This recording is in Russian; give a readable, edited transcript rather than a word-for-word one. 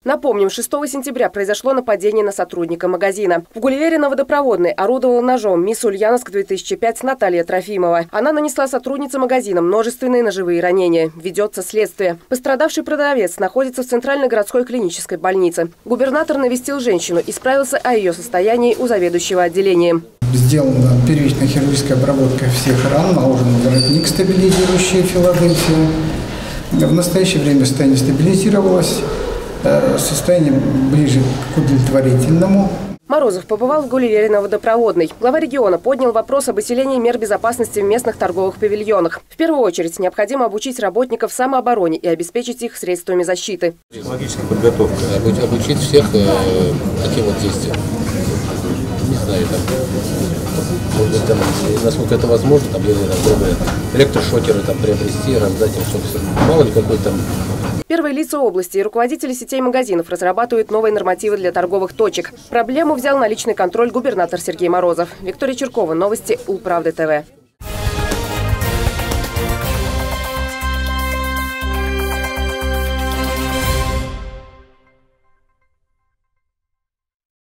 Напомним, 6 сентября произошло нападение на сотрудника магазина. В Гулливере на Водопроводной орудовала ножом мисс Ульяновск-2005 Наталья Трофимова. Она нанесла сотруднице магазина множественные ножевые ранения. Ведется следствие. Пострадавший продавец находится в Центральной городской клинической больнице. Губернатор навестил женщину и справился о ее состоянии у заведующего отделением. Сделана первичная хирургическая обработка всех ран, наложен воротник, стабилизирующий Филадельфию. В настоящее время состояние стабилизировалось. Состояние ближе к удовлетворительному. Морозов побывал в Гулливере на Водопроводной. Глава региона поднял вопрос об усилении мер безопасности в местных торговых павильонах. В первую очередь необходимо обучить работников самообороне и обеспечить их средствами защиты. Психологическая подготовка. Обучить всех таким вот действиям. Не знаю, там, может быть, там, насколько это возможно, там, электрошокеры там, приобрести, раздать им, собственно. Мало ли какой там. Первые лица области и руководители сетей магазинов разрабатывают новые нормативы для торговых точек. Проблему взял на личный контроль губернатор Сергей Морозов. Виктория Чиркова, новости Улправды ТВ.